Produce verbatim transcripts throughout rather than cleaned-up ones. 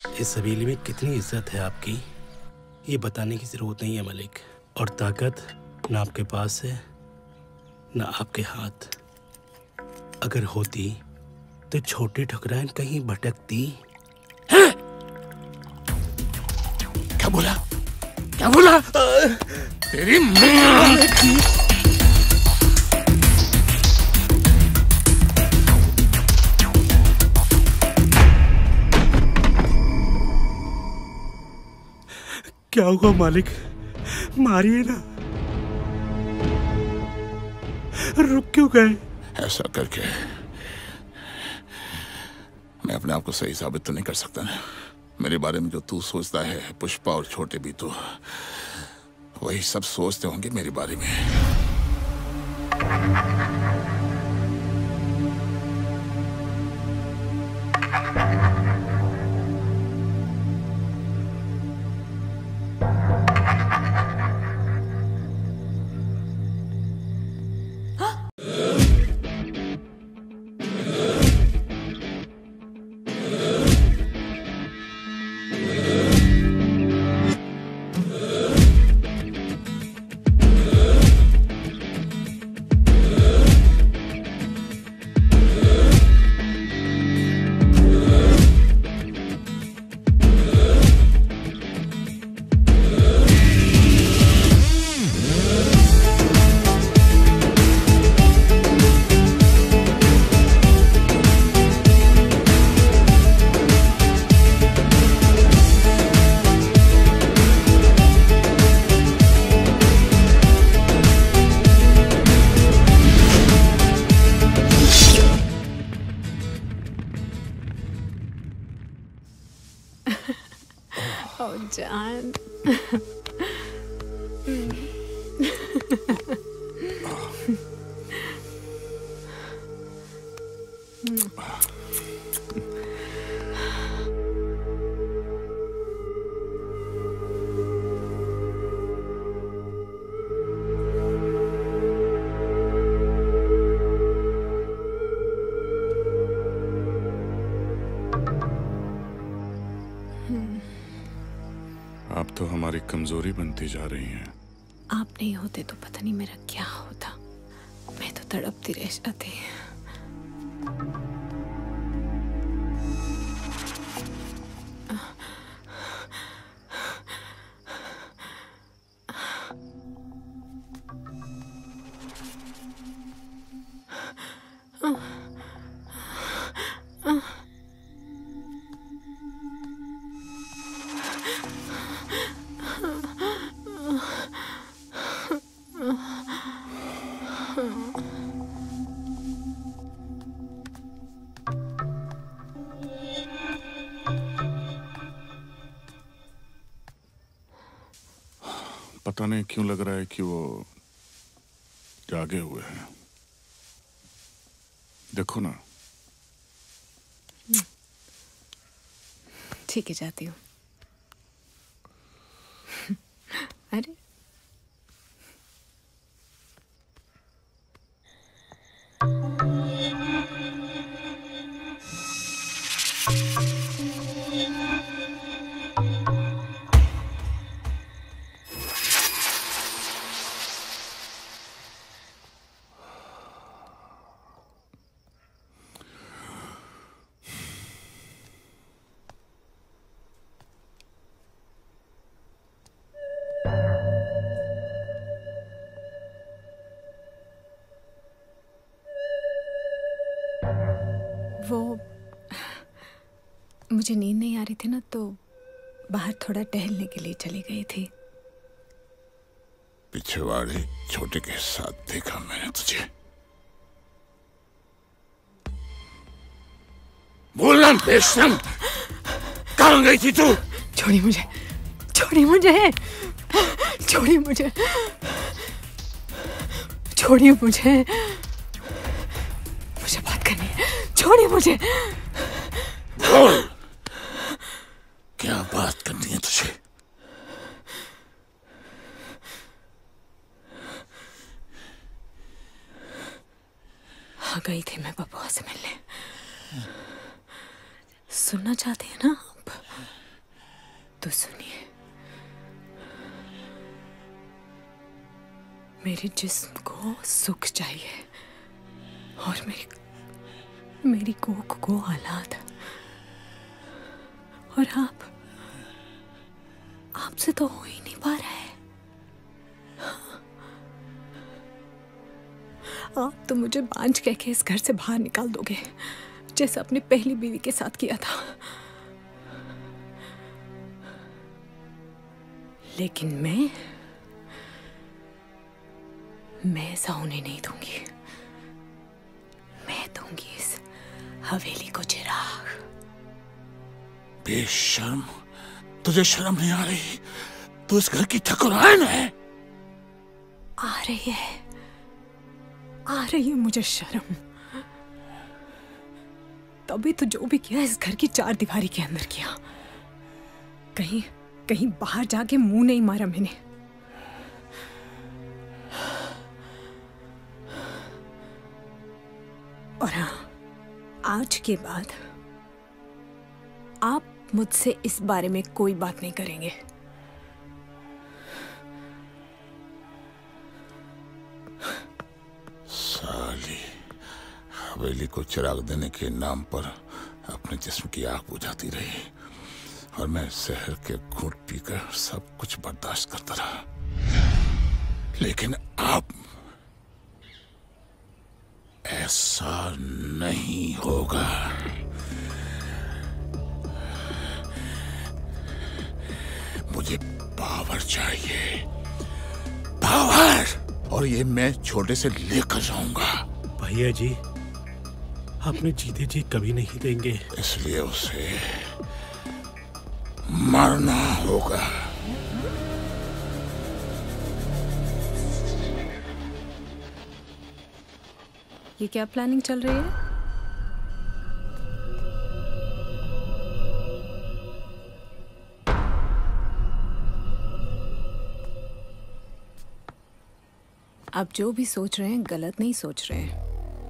इस हवेली में कितनी इज्जत है आपकी, ये बताने की ज़रूरत नहीं है मलिक। और ताकत ना आपके पास है ना आपके हाथ। अगर होती तो छोटी ठुकराइन कहीं भटकती। क्या बोला क्या बोला तेरी क्या हुआ मालिक, मारिए ना। रुक क्यों गए? ऐसा करके मैं अपने आप को सही साबित तो नहीं कर सकता ना। मेरे बारे में जो तू सोचता है, पुष्पा और छोटे भी तो वही सब सोचते होंगे मेरे बारे में। Oh, John. आप तो हमारी कमजोरी बनती जा रही हैं। आप नहीं होते तो पता नहीं मेरा क्या होता। मैं तो तड़पती रह जाती। पता नहीं क्यों लग रहा है कि वो जागे हुए हैं। देखो ना। ठीक है, जाती हूँ। अरे वो मुझे नींद नहीं आ रही थी ना, तो बाहर थोड़ा टहलने के लिए चली गई थी। पिछवाड़े छोटे के साथ देखा मैंने तुझे। बोलना बेशरम, कहाँ गई थी तू? छोड़ी मुझे, छोड़ी मुझे, छोड़ी मुझे, छोड़ी मुझे, मुझे बात करनी है। छोड़ी मुझे। बोल, क्या बात करनी है तुझे? आ गई थी मैं बबुआ से मिलने। सुनना चाहते हैं ना आप? तो सुनिए, मेरे जिस्म को सुख चाहिए और मेरी मेरी कोख को औलाद। और आप आपसे तो हो ही नहीं पा रहा है। आप तो मुझे बांझ कह के इस घर से बाहर निकाल दोगे, जैसा अपनी पहली बीवी के साथ किया था। लेकिन मैं मैं ऐसा होने नहीं दूंगी। मैं दूंगी इस हवेली को चिराग। बेशर्म, तुझे शर्म नहीं आ रही? तू इस घर की ठकुराइन है। आ रही है, आ रही है मुझे शर्म। तभी तो जो भी किया इस घर की चार दीवारी के अंदर किया। कहीं कहीं बाहर जाके मुंह नहीं मारा मैंने। और हाँ, आज के बाद आप मुझसे इस बारे में कोई बात नहीं करेंगे। साली, हवेली को चिराग देने के नाम पर अपने जिस्म की आग बुझाती रही और मैं जहर के घूंट पीकर सब कुछ बर्दाश्त करता रहा। लेकिन अब ऐसा नहीं होगा। मुझे पावर चाहिए, पावर, और ये मैं छोटे से लेकर जाऊंगा। भैया जी, आपने जीते जी कभी नहीं देंगे। इसलिए उसे मरना होगा। ये क्या प्लानिंग चल रही है? आप जो भी सोच रहे हैं गलत नहीं सोच रहे हैं,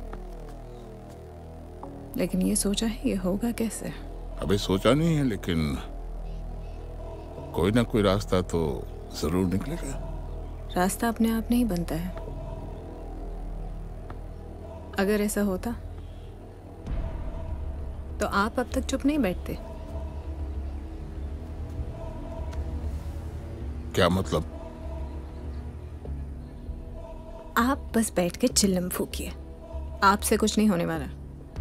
लेकिन ये सोचा है ये होगा कैसे? अभी सोचा नहीं है, लेकिन कोई ना कोई रास्ता तो जरूर निकलेगा। रास्ता अपने आप नहीं बनता है। अगर ऐसा होता तो आप अब तक चुप नहीं बैठते। क्या मतलब? आप बस बैठ के चिल्लम फूकिए, आपसे कुछ नहीं होने वाला।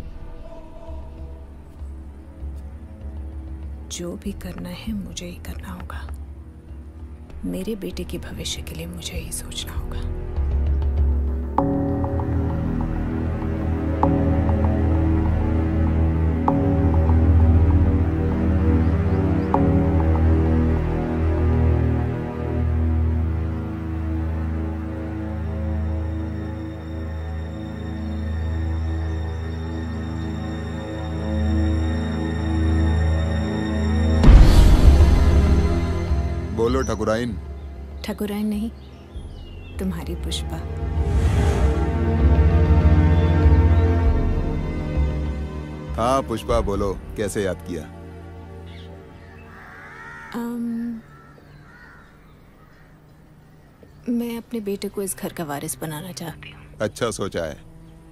जो भी करना है मुझे ही करना होगा। मेरे बेटे के भविष्य के लिए मुझे ही सोचना होगा। बोलो ठाकुराइन। ठाकुराइन नहीं, तुम्हारी पुष्पा। हाँ पुष्पा, बोलो, कैसे याद किया? um, मैं अपने बेटे को इस घर का वारिस बनाना चाहती हूँ। अच्छा सोचा है।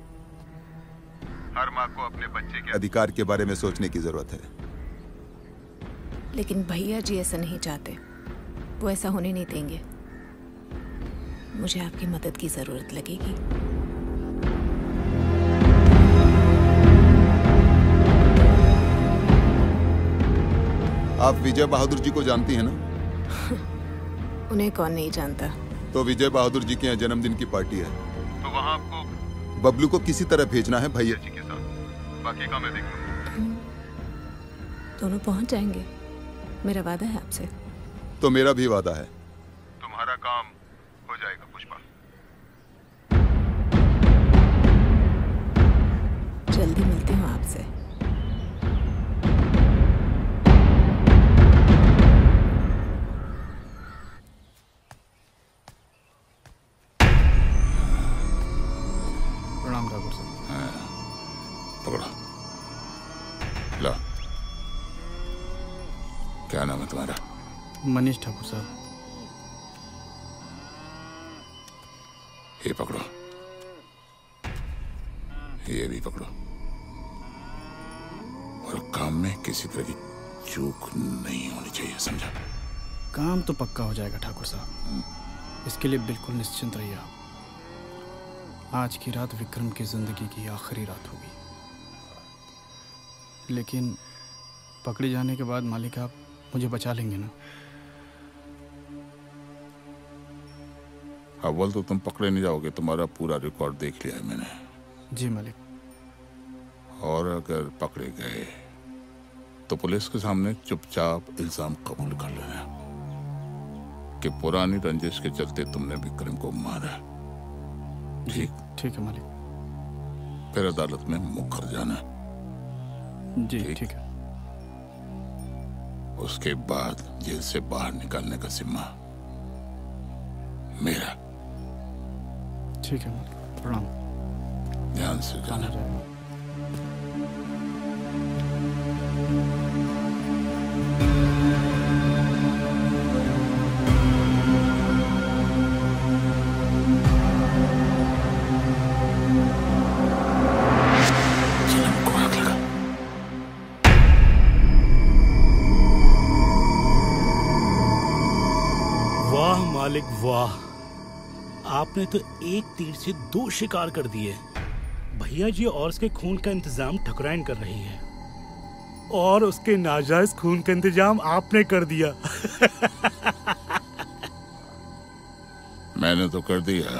हर माँ को अपने बच्चे के अधिकार के बारे में सोचने की जरूरत है। लेकिन भैया जी ऐसा नहीं चाहते, वो ऐसा होने नहीं देंगे। मुझे आपकी मदद की जरूरत लगेगी। आप विजय बहादुर जी को जानती हैं ना? उन्हें कौन नहीं जानता। तो विजय बहादुर जी के यहाँ जन्मदिन की पार्टी है, तो वहाँ आपको बबलू को किसी तरह भेजना है भैया जी के साथ। बाकी का मैं देखूंगा। दोनों पहुंच जाएंगे, मेरा वादा है आपसे। तो मेरा भी वादा है। तुम्हारा काम हो जाएगा पुष्पा। जल्दी मिलती हूँ आपसे। प्रणाम ठाकुर साहब। पकड़ो, ला। क्या नाम है तुम्हारा? मनीष ठाकुर साहब। ये पकड़ो, ये भी पकड़ो, और काम में किसी तरह की चूक नहीं होनी चाहिए, समझा? काम तो पक्का हो जाएगा ठाकुर साहब, इसके लिए बिल्कुल निश्चिंत रहिए आप। आज की रात विक्रम की जिंदगी की आखिरी रात होगी, लेकिन पकड़े जाने के बाद मालिक आप मुझे बचा लेंगे ना? अव्वल तो तुम पकड़े नहीं जाओगे, तुम्हारा पूरा रिकॉर्ड देख लिया है मैंने। जी मालिक। और अगर पकड़े गए तो पुलिस के सामने चुपचाप इल्जाम कबूल कर लेना कि पुरानी रंजिश के चलते तुमने विक्रम को मारा। ठीक? ठीक है मालिक। फिर अदालत में मुकर जाना। जी ठीक है। उसके बाद जेल से बाहर निकालने का जिम्मा मेरा। ठीक है मालिक, प्रणाम। ध्यान से जाना। वाह मालिक वाह, आपने तो एक तीर से दो शिकार कर दिए। भैया जी और उसके खून का इंतजाम ठकुराइन कर रही है, और उसके नाजायज खून का इंतजाम आपने कर दिया। मैंने तो कर दिया,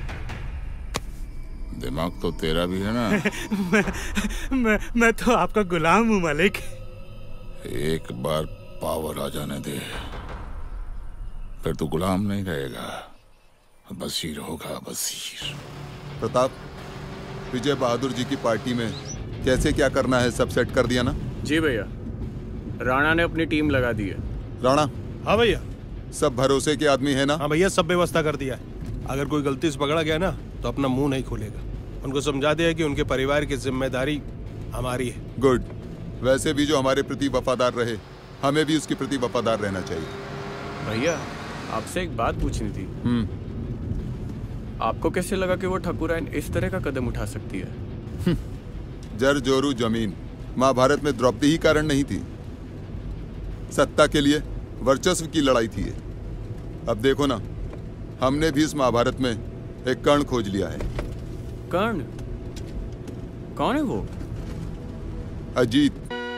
दिमाग तो तेरा भी है ना। मैं, मैं मैं तो आपका गुलाम हूँ मालिक। एक बार पावर आ जाने दे, फिर तो गुलाम नहीं रहेगा, बशीर होगा, बशीर। प्रताप, विजय बहादुर जी की पार्टी में कैसे क्या करना है सब सेट कर दिया ना? जी भैया, राणा ने अपनी टीम लगा दी है। राणा? हाँ भैया। सब भरोसे के आदमी है ना? हाँ भैया, सब व्यवस्था कर दिया है। अगर कोई गलती से पकड़ा गया ना तो अपना मुंह नहीं खोलेगा। उनको समझा दिया कि उनके परिवार की जिम्मेदारी हमारी है। गुड। वैसे भी जो हमारे प्रति वफादार रहे, हमें भी उसके प्रति वफादार रहना चाहिए। भैया, आपसे एक बात पूछनी थी। हम्म। आपको कैसे लगा कि वो ठाकुराइन इस तरह का कदम उठा सकती है? जर जोरू जमीन, महाभारत में द्रौपदी ही कारण नहीं थी। सत्ता के लिए वर्चस्व की लड़ाई थी ये। अब देखो ना, हमने भी इस महाभारत में एक कर्ण खोज लिया है। कर्ण? कौन है वो? अजीत।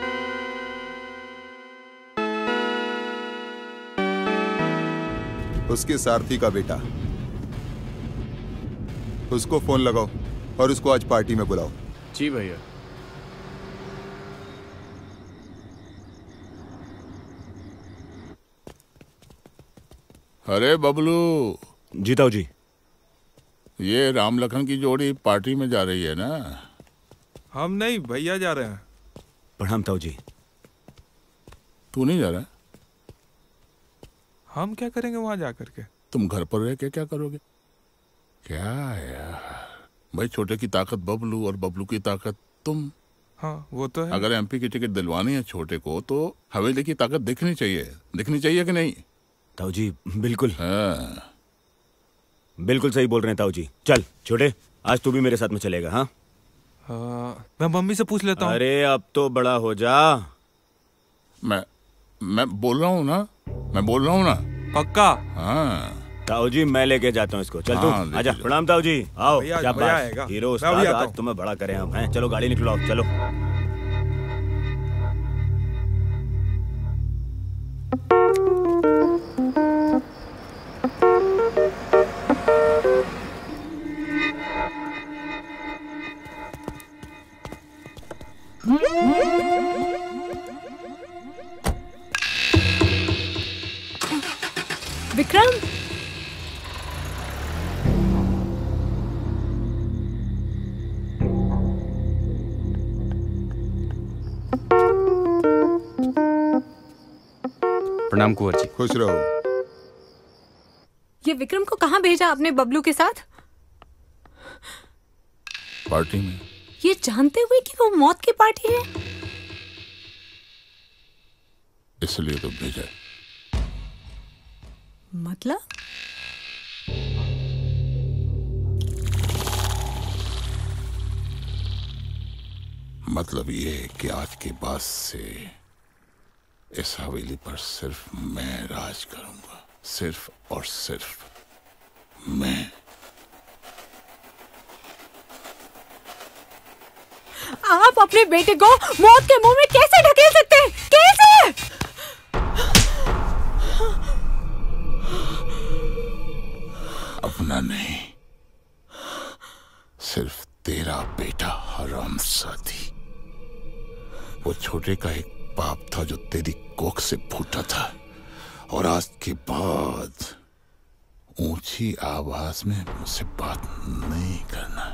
उसके सारथी का बेटा। उसको फोन लगाओ और उसको आज पार्टी में बुलाओ। जी भैया। अरे बबलू। जी ताऊ जी। ये राम लखन की जोड़ी पार्टी में जा रही है ना? हम नहीं, भैया जा रहे हैं। प्रणाम ताऊ जी। तू नहीं जा रहा? हम क्या करेंगे वहां जाकर के? तुम घर पर रह के क्या करोगे? क्या यार, भाई छोटे की ताकत बबलू और बबलू की ताकत तुम। हाँ वो तो है। अगर एमपी की टिकट दिलवानी है छोटे को तो हवेली की ताकत दिखनी चाहिए। दिखनी चाहिए कि नहीं? ताऊ जी बिल्कुल। हाँ। बिल्कुल सही बोल रहे हैं ताऊ जी। चल छोटे, आज तू भी मेरे साथ में चलेगा। हाँ हाँ, मैं मम्मी से पूछ लेता हूँ। अरे अब तो बड़ा हो जा। मैं मैं बोल रहा हूँ ना, मैं बोल रहा हूँ ना। पक्का? हाँ ताऊ जी, मैं लेके जाता हूँ इसको। चल तू हाँ, आजा। प्रणाम ताऊ जी। आओ। क्या बात, हीरो उस्ताद, आज तुम्हें बड़ा करें हम हैं। चलो गाड़ी निकलो, चलो। विक्रम, प्रणाम कुंवर जी। खुश रहो। ये विक्रम को कहाँ भेजा आपने बबलू के साथ? पार्टी में। ये जानते हुए कि वो मौत की पार्टी है? इसलिए तो भेजा। मतलब? मतलब ये कि आज के बाद से इस हवेली पर सिर्फ मैं राज करूंगा, सिर्फ और सिर्फ मैं। आप अपने बेटे को मौत के मुंह में कैसे ढकेल सकते हैं? कैसे? अपना नहीं, सिर्फ तेरा बेटा हरामजादी। वो छोटे का एक पाप था जो तेरी कोख से फूटा था, और आज के बाद ऊंची आवाज में मुझसे बात नहीं करना।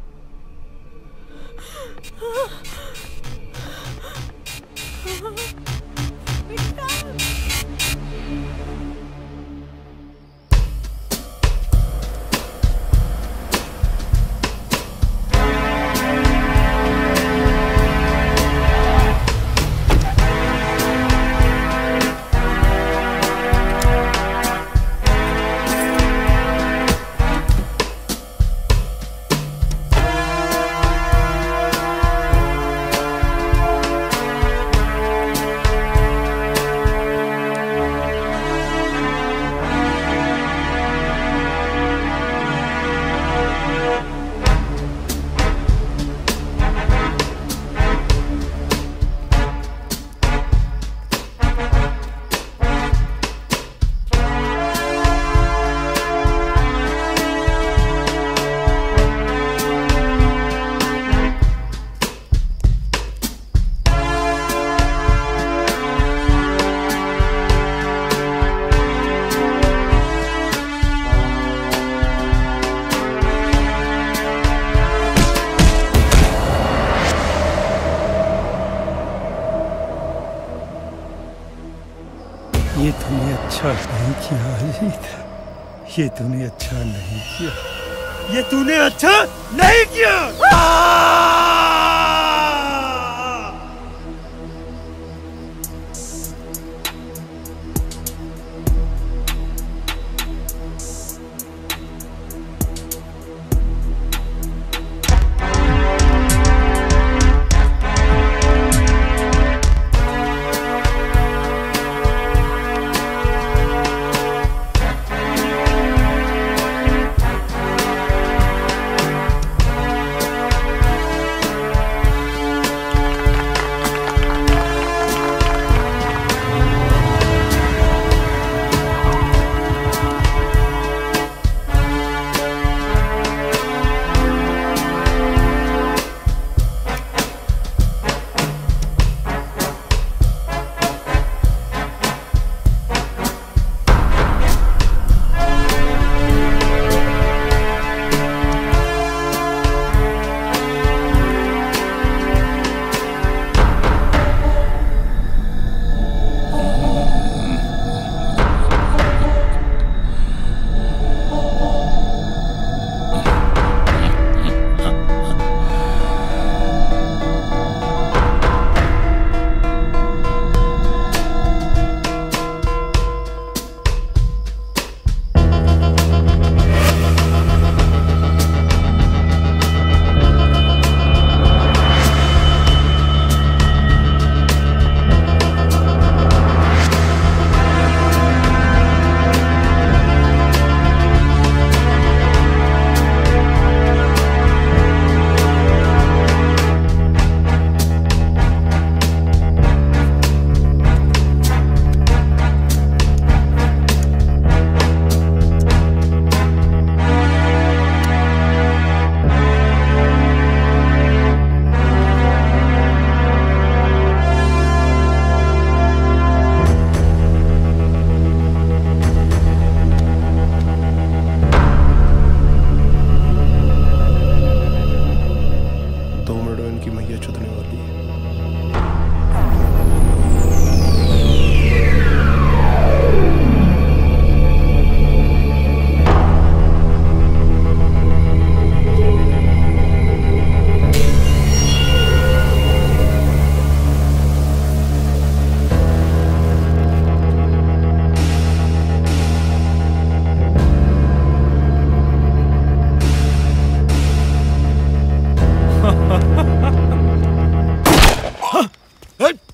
ये तूने अच्छा नहीं किया अजीत, ये तूने अच्छा नहीं किया, ये तूने अच्छा नहीं किया।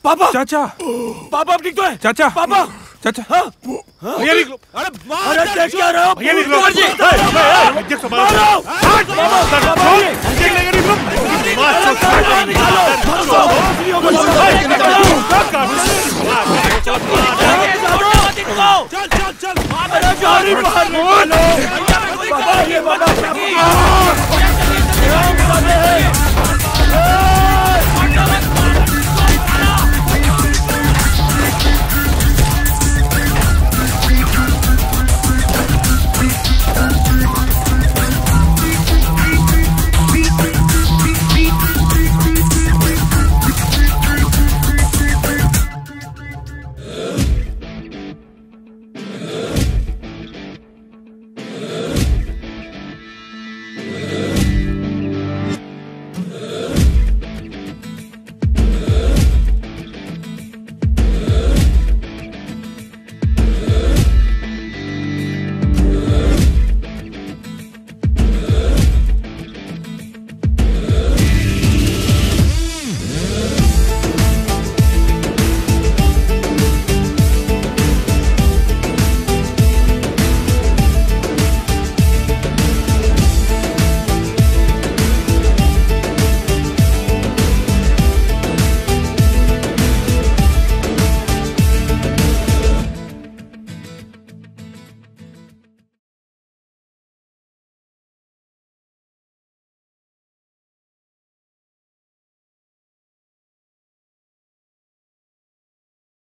पापा चाचा पापा ठीक तो है चाचा पापा चाचा हाँ भैया निकलो अरे अरे देख क्या रहे हो भैया निकलो जी ये संभालो देख लेंगे निकलो